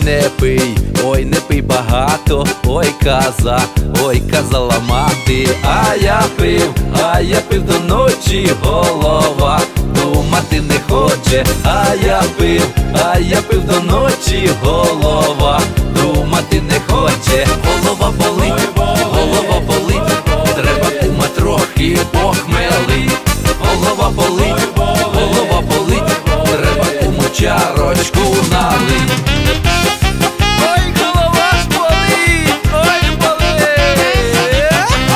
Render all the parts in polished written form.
ой, не пий багато, ой, казала мати. А я пив до ночі, голова думати не хоче. А я пив до ночі, голова думати не хоче. Голова болить, треба кума трохи похмелить. Голова болить, треба куму чарочку налить. Ой, голова ж болить, ой, болить.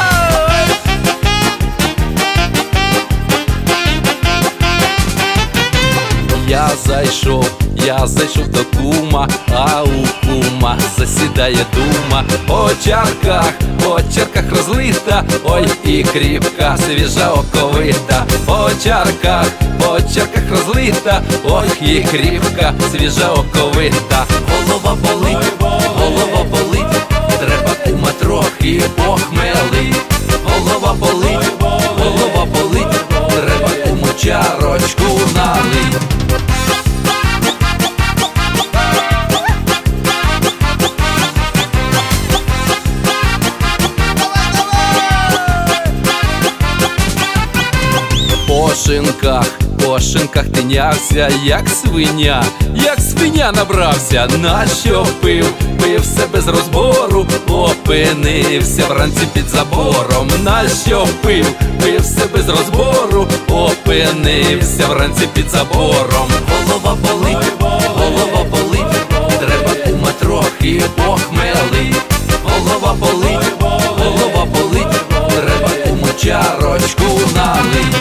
Я зайшов до кума, а у кума засідає дума. По чарках розлита, ой, і кріпка, свіжа оковита. По чарках розлита, ой, і кріпка, свіжа оковита. Голова болить, треба кума трохи похмелить. Голова болить, треба куму чарочку налить. По шинках тинявся, як свиня набрався. Нащо пив все без розбору, опинився вранці під забором. Нащо пив все без розбору, опинився вранці під забором. Голова болить, треба кума трохи похмелить. Голова болить, треба куму чарочку налить.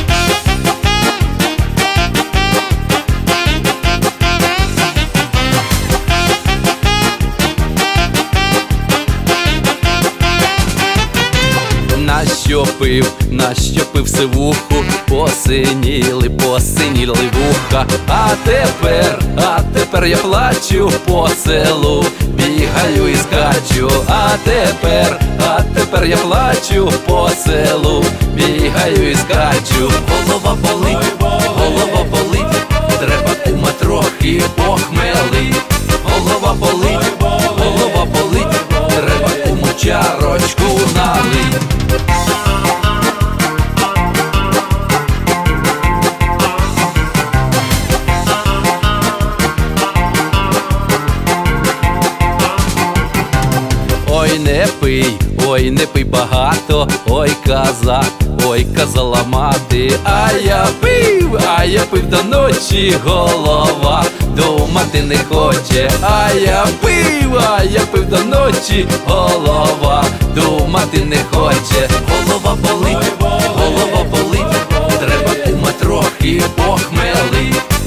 Нащо пив сивуху, посиніли вуха. А тепер я плачу по селу, бігаю і скачу. А тепер я плачу по селу, бігаю і скачу. Голова болить, треба кума трохи похмелить. Голова болить, треба куму чарочку налить. Ой, не пий багато, ой, казала мати. А я пив до ночі, голова думати не хоче. А я пив до ночі, голова думати не хоче. Голова болить, треба кума трохи похмелить.